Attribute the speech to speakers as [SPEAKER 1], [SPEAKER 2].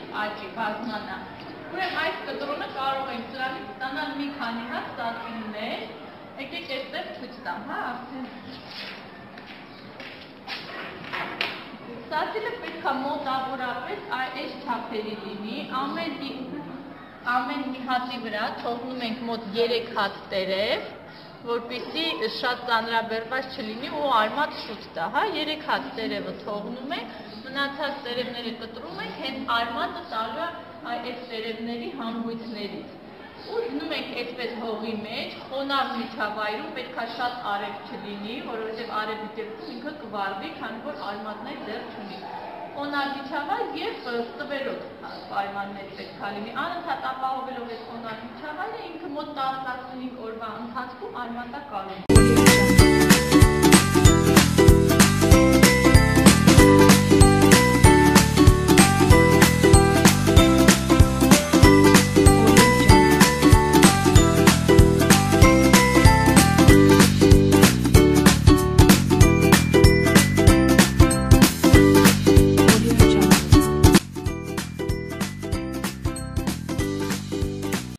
[SPEAKER 1] աճի բազմանա։ Ուրեմն այս կտրոնը կարող ենք դրանից ստանալ մի քանի հատ սատիլներ։ Եկեք այստեղ ցույց տամ, հա, արդեն։ Սատիլը պետք է մոտավորապես այս չափերի լինի, ամեն մի հատի վրա թողնում ենք մոտ 3 հատ տերև, որպեսզի շատ ծանրաբեռված չլինի ու արմատ շուտ տա, հա, 3 հատ տերևը թողնում ենք, մնացած տերևները կտրում ենք, հենց արմատը տալու է այս տերևների հանգույցներից։ Ու դնում ենք այսպես հողի մեջ, խոնավ միջավայրում պետք է շատ արև չլինի, որովհետև արևի դեպքում ինքը կվառվի, քանի որ արմատներ դեռ չունի։ Խոնավ միջավայր եւ տվերոտ պայմաններ պետք է լինի։ Անընդհատ ապահովելով այս խոնավ միջավայրը ինքը մոտ 10-15 օրվա ընթացքում արմատա կարող է։